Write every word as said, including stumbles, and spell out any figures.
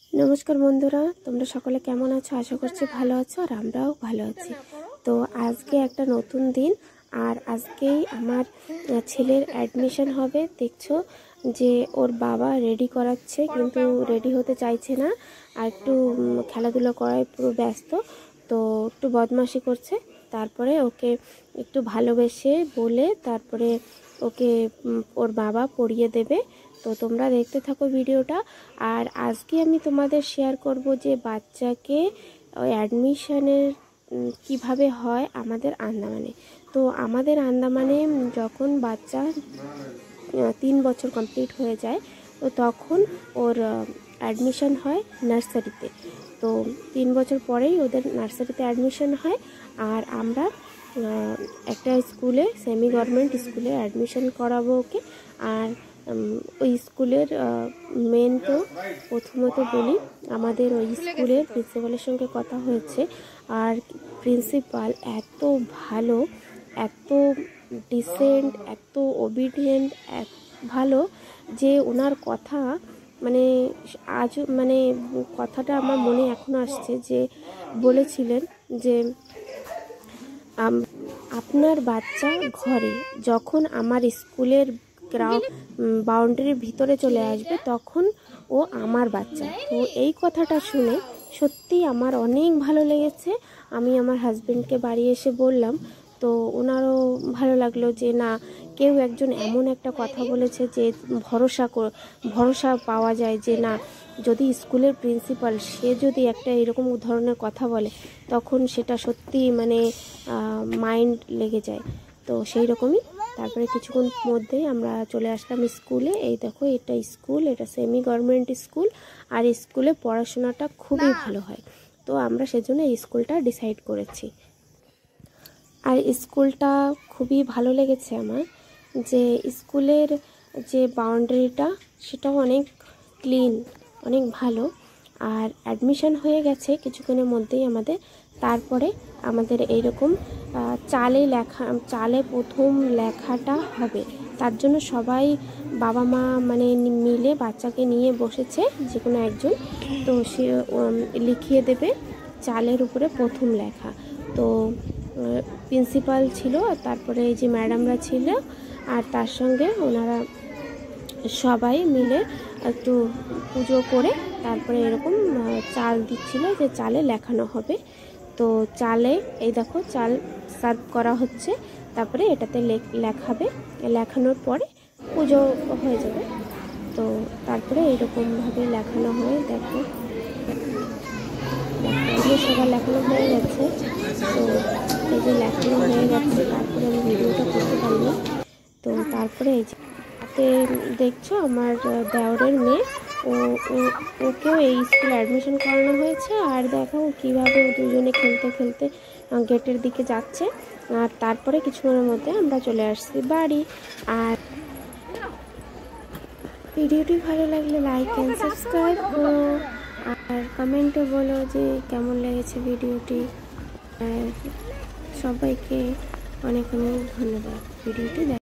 नमस्कार बंधुरा तोमरा सकले केमन आछो आशा करछि भालो आछो और आमराओ भालो आछि। तो आज के एक नतून दिन और आज के आमार छेलेर एडमिशन होबे। देखछो जे ओर बाबा रेडी कराচ্ছে किन्तु रेडी होते चाइছে ना और एकटू खेलाधुला कराय पुरो व्यस्त। तो एकटू बदमाशी करছে तारपरे ओके एकटू भालोबेसे बोले तारपरे ओके ओर बाबा पढ़िए देबे। तो তোমরা দেখতে থাকো ভিডিওটা। আর আজকে আমি তোমাদের শেয়ার করব যে বাচ্চাকে ওই অ্যাডমিশনের কিভাবে হয় আমাদের আন্দামানে। তো আমাদের আন্দামানে যখন বাচ্চা তিন বছর কমপ্লিট হয়ে যায় তো তখন ওর অ্যাডমিশন হয় নার্সারিতে। তো তিন বছর পরেই ওদের নার্সারিতে অ্যাডমিশন হয়। আর আমরা একটা স্কুলে সেমি গভর্নমেন্ট স্কুলে অ্যাডমিশন করাবো ওকে। আর ওই স্কুলের মেন তো প্রথমত বলি আমাদের ওই স্কুলের প্রিন্সিপালের সঙ্গে কথা হয়েছে। আর প্রিন্সিপাল এত ভালো, এত ডিসেন্ট, এত ওবিডিয়েন্ট, ভালো যে ওনার কথা মানে আজ মানে কথাটা আমার মনে এখনও আসছে যে বলেছিলেন যে আপনার বাচ্চা ঘরে যখন আমার স্কুলের গ্রাউন্ড বাউন্ডারির ভিতরে চলে আসবে তখন ও আমার বাচ্চা। তো এই কথাটা শুনে সত্যি আমার অনেক ভালো লেগেছে। আমি আমার হাজবেন্ডকে বাড়ি এসে বললাম, তো ওনারও ভালো লাগলো যে না কেউ একজন এমন একটা কথা বলেছে যে ভরসা ভরসা পাওয়া যায় যে না যদি স্কুলের প্রিন্সিপাল সে যদি একটা এরকম ধরনের কথা বলে তখন সেটা সত্যি মানে মাইন্ড লেগে যায়। তো সেই রকমই তারপরে কিছুক্ষণ মধ্যেই আমরা চলে আসলাম স্কুলে। এই দেখো এটা স্কুল, এটা সেমি গভর্নমেন্ট স্কুল আর স্কুলে পড়াশোনাটা খুবই ভালো হয়। তো আমরা সেজন্য এই স্কুলটা ডিসাইড করেছি। আর স্কুলটা খুবই ভালো লেগেছে আমার, যে স্কুলের যে বাউন্ডারিটা সেটাও অনেক ক্লিন, অনেক ভালো। আর অ্যাডমিশন হয়ে গেছে কিছুক্ষণের মধ্যেই আমাদের। তারপরে আমাদের এইরকম চালে লেখা চালে প্রথম লেখাটা হবে, তার জন্য সবাই বাবা মা মানে মিলে বাচ্চাকে নিয়ে বসেছে যে কোনো একজন। তো সে লিখিয়ে দেবে চালের উপরে প্রথম লেখা। তো প্রিন্সিপাল ছিল আর তারপরে এই যে ম্যাডামরা ছিল আর তার সঙ্গে ওনারা সবাই মিলে একটু পুজো করে তারপরে এরকম চাল দিচ্ছিল যে চালে লেখানো হবে। তো চালে এই দেখো চাল সার্ভ করা হচ্ছে, তারপরে এটাতে লেখাবে, লেখানোর পরে পুজো হয়ে যাবে। তো তারপরে এইরকমভাবে লেখানো হয়। দেখো পুজো সবার লেখানো হয়ে গেছে। তো এই যে লেখানো হয়ে গেছে তারপরে আমি ভিডিওটা করতে পারিনি। তো তারপরে এই যে দেখছো আমার দেওরের মেয়ে, ও ওকেও এই স্কুলে অ্যাডমিশন করানো হয়েছে। আর দেখো কীভাবে দুজনে খেলতে খেলতে গেটের দিকে যাচ্ছে। আর তারপরে কিছুক্ষণের মধ্যে আমরা চলে আসছি বাড়ি। আর ভিডিওটি ভালো লাগলে লাইক অ্যান্ড সাবস্ক্রাইব করো আর কমেন্টে বলো যে কেমন লেগেছে ভিডিওটি। আর সবাইকে অনেক অনেক ধন্যবাদ ভিডিওটি